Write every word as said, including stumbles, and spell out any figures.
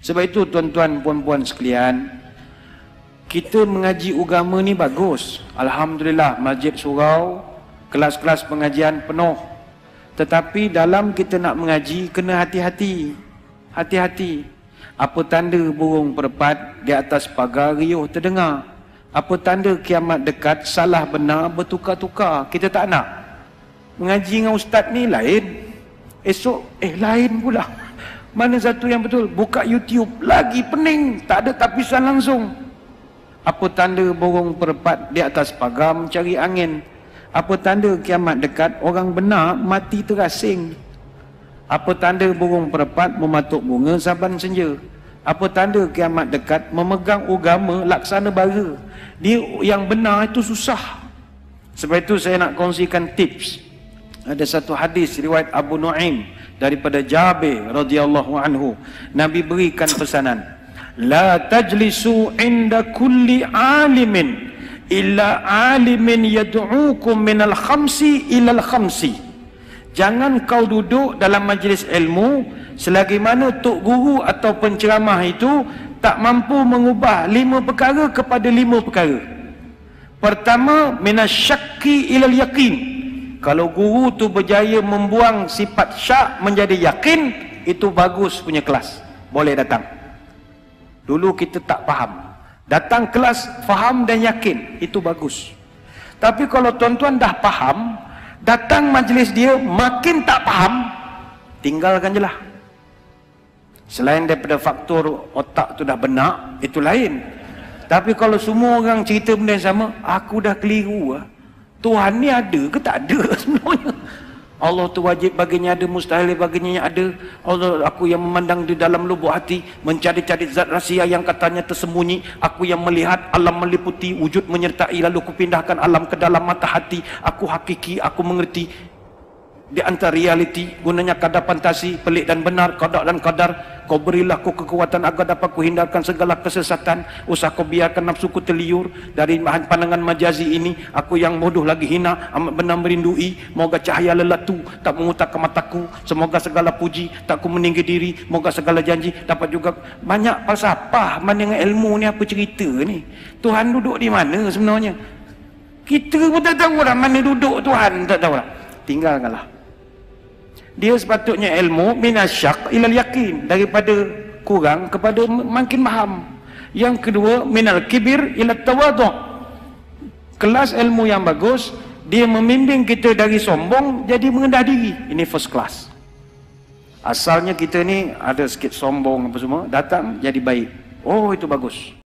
Sebab itu tuan-tuan puan-puan sekalian, kita mengaji agama ni bagus. Alhamdulillah, masjid surau, kelas-kelas pengajian penuh. Tetapi dalam kita nak mengaji, kena hati-hati. Hati-hati. Apa tanda burung perpat di atas pagar riuh terdengar? Apa tanda kiamat dekat, salah benar bertukar-tukar? Kita tak nak. Mengaji dengan ustaz ni lain, esok eh lain pula. Mana satu yang betul? Buka YouTube, lagi pening, tak ada tapisan langsung. Apa tanda burung perpat di atas pagar mencari angin? Apa tanda kiamat dekat, orang benar mati terasing? Apa tanda burung perpat mematuk bunga saban senja? Apa tanda kiamat dekat, memegang agama laksana bara? Dia yang benar itu susah. Sebab itu saya nak kongsikan tips. Ada satu hadis riwayat Abu Nuaim daripada Jabir radhiyallahu anhu. Nabi berikan pesanan, la tajlisu inda kulli alimin illa alimin yad'ukum minal khamsi ilal khamsi. Jangan kau duduk dalam majlis ilmu selagi mana tok guru atau penceramah itu tak mampu mengubah lima perkara kepada lima perkara. Pertama, minasyakki ilal yaqin. Kalau guru tu berjaya membuang sifat syak menjadi yakin, itu bagus punya kelas, boleh datang. Dulu kita tak faham, datang kelas faham dan yakin, itu bagus. Tapi kalau tuan-tuan dah faham, datang majlis dia makin tak faham, tinggalkan je lah. Selain daripada faktor otak tu dah benak, itu lain. Tapi kalau semua orang cerita benda yang sama, aku dah keliru lah. Tuhan ni ada ke tak ada sebenarnya? Allah tu wajib baginya ada, mustahil baginya ada. Allah, aku yang memandang di dalam lubuk hati, mencari-cari zat rahsia yang katanya tersembunyi. Aku yang melihat alam meliputi, wujud menyertai, lalu kupindahkan alam ke dalam mata hati. Aku hakiki, aku mengerti. Di antara realiti, gunanya kadar fantasi, pelik dan benar, qada dan qadar. Kau berilah ku kekuatan agar dapat ku hindarkan segala kesesatan. Usah kau biarkan nafsuku terliur dari pandangan majazi ini. Aku yang bodoh lagi hina, amat benar merindui. Moga cahaya lelatu tak mengutakan mataku. Semoga segala puji tak ku meninggi diri. Moga segala janji dapat juga. Banyak falsafah mana dengan ilmu ni, apa cerita ni? Tuhan duduk di mana sebenarnya? Kita pun tak tahu lah mana duduk Tuhan, tak tahu lah. Tinggalkanlah. Dia sepatutnya ilmu minasyak ilal yakin, daripada kurang kepada makin faham. Yang kedua, minal kibir ila tawadhu. Kelas ilmu yang bagus, dia membimbing kita dari sombong jadi mengendah diri. Ini first class. Asalnya kita ni ada sikit sombong apa semua, datang jadi baik. Oh, itu bagus.